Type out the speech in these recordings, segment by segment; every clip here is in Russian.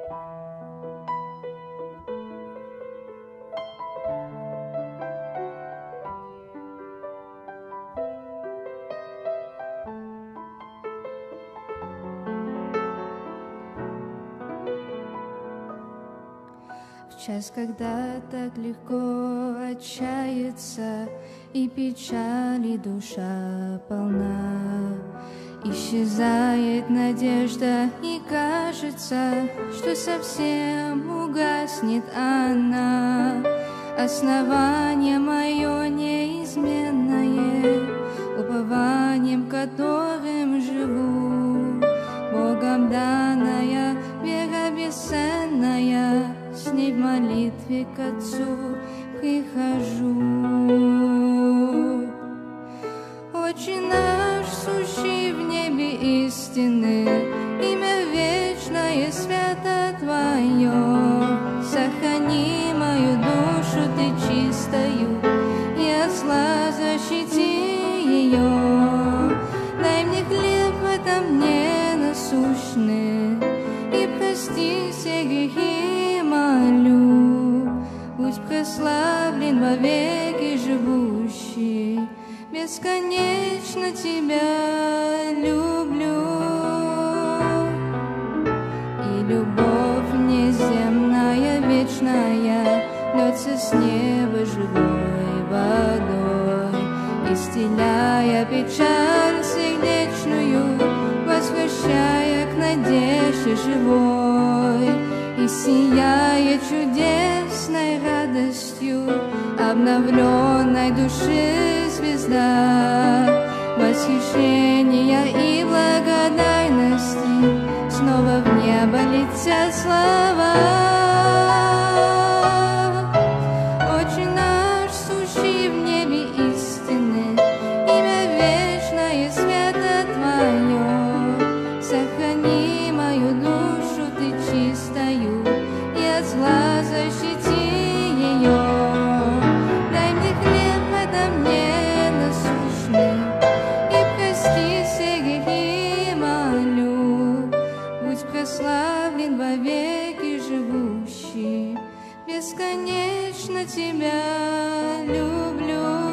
В час, когда так легко отчаяться, и печали душа полна, исчезает надежда, и кажется, что совсем угаснет она. Основание мое неизменное, упованием которым живу, Богом данная вера бесценная, с ней в молитве к Отцу прихожу. Отче наш, сущий в небе истины, имя вечное, свято Твое, сохрани мою душу Ты чистою, и от зла защити ее. Дай мне хлеб в этом дне насущный, и прости все грехи, молю. Будь прославлен во веки живущий, бесконечно Тебя люблю. И любовь неземная, вечная, льется с неба живой водой, исцеляя печаль сердечную, возвращая к надежде живой, и сияя чудесной радостью обновленной души звезда, восхищения и благодарности снова в небо летят слова. Отче наш, сущий в небе истины, имя вечное, свято Твое, сохрани мою душу Ты чистою, и от зла защити ее. Дай мне хлеб в этом дне насущный, и прости все грехи, молю. Будь прославлен во веки живущий, бесконечно Тебя люблю.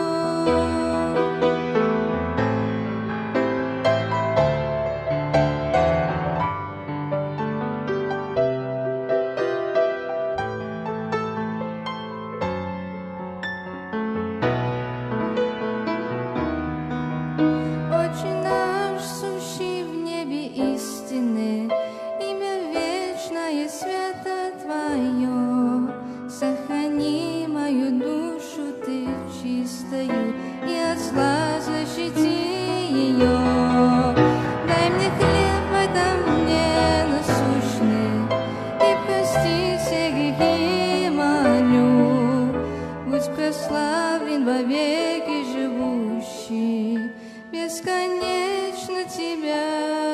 Отче наш, сущий в небе истины, имя вечное, свято Твое, сохрани мою душу Ты чистою, и от зла защити ее. Дай мне хлеб в этом дне насущный, и прости все грехи, молю. Будь прославлен во веки живущий, бесконечно Тебя